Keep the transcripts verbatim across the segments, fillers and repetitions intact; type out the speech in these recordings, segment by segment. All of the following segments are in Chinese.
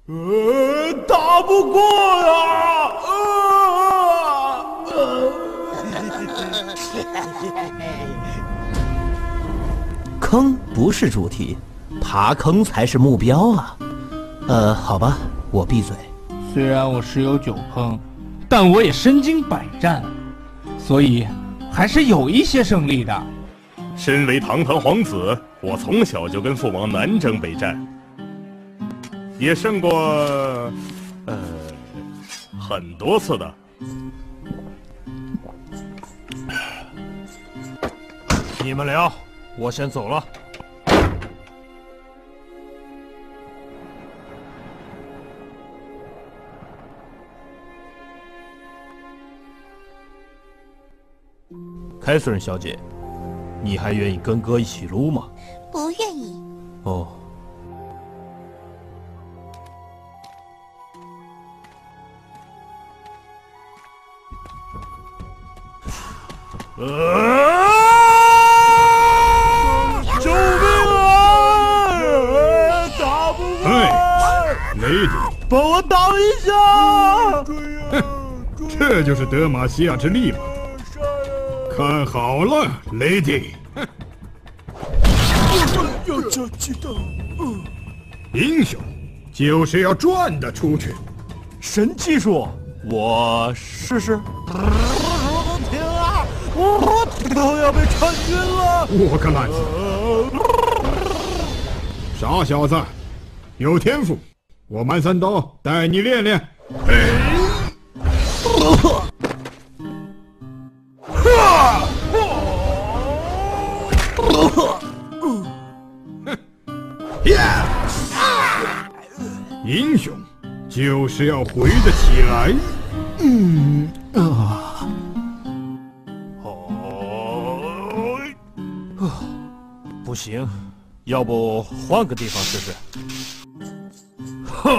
呃，打不过呀！呃呃、 坑不是主题，爬坑才是目标啊！呃，好吧，我闭嘴。 虽然我十有九坑，但我也身经百战，所以还是有一些胜利的。 身为堂堂皇子，我从小就跟父王南征北战，也胜过呃很多次的。 你们聊，我先走了。凯瑟琳小姐，你还愿意跟哥一起撸吗？ 不愿意。 哦。 呃，救命啊！打不过！ 哎，雷迪， 帮我挡一下！ 哼，这就是德玛西亚之力吗？看好了，雷迪！ 要这激动！ 英雄就是要转得出去。 神技术，我试试。 天啊！我都要被穿晕了！ 我个烂子！傻小子，有天赋，我蛮三刀带你练练。英雄就是要回得起来。 嗯啊， 哦，不行，要不换个地方试试。嘿，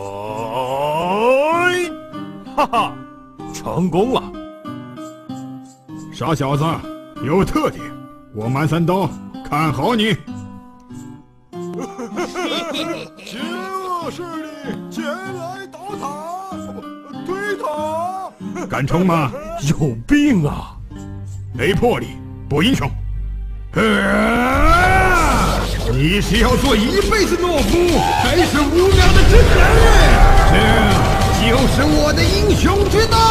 哈哈，成功了！ 傻小子，有特点，我蛮三刀看好你。 邪恶势力前来倒塔，推塔！ 敢冲吗？ 有病啊！ 雷破里不英雄。啊！你是要做一辈子懦夫，还是五秒的真人？这就是我的英雄之道。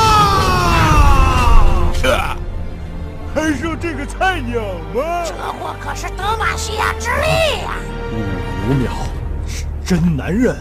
啊！还剩这个菜鸟吗？ 这货可是德玛西亚之力呀！ 五秒，是真男人。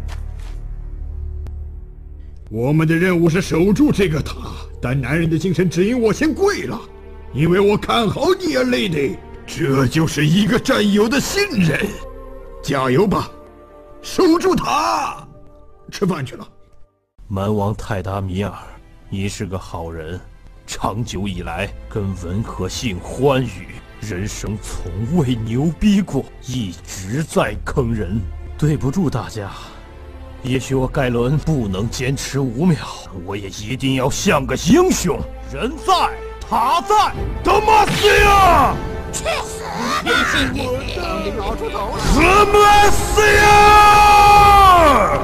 我们的任务是守住这个塔，但男人的精神指引我先跪了，因为我看好你啊 ，Lady。这就是一个战友的信任。加油吧，守住塔！吃饭去了。 蛮王泰达米尔，你是个好人，长久以来跟文和信欢愉，人生从未牛逼过，一直在坑人。对不住大家，也许我盖伦不能坚持五秒，我也一定要像个英雄。人在，塔在，德玛西亚！ 去死！你冒出头了！ 德玛西亚！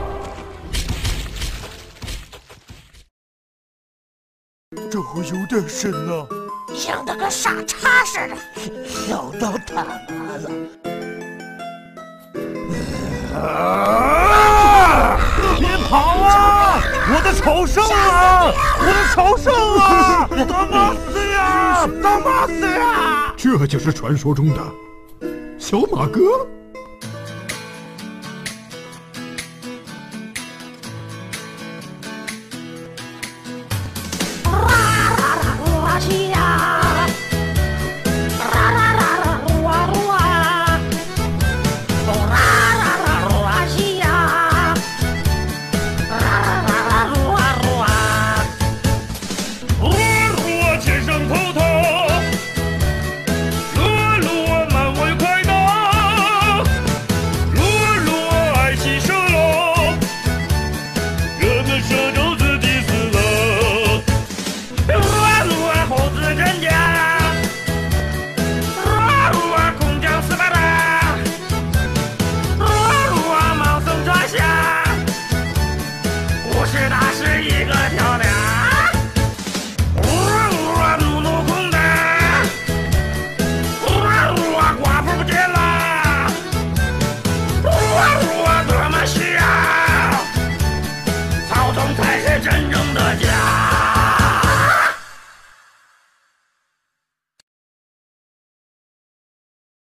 这回有点深呐， 像得跟傻叉似的。 笑到他妈了！ 啊！别跑啊！我的仇胜啊！我的仇胜啊！德玛西亚！德玛西亚！ 这就是传说中的小马哥。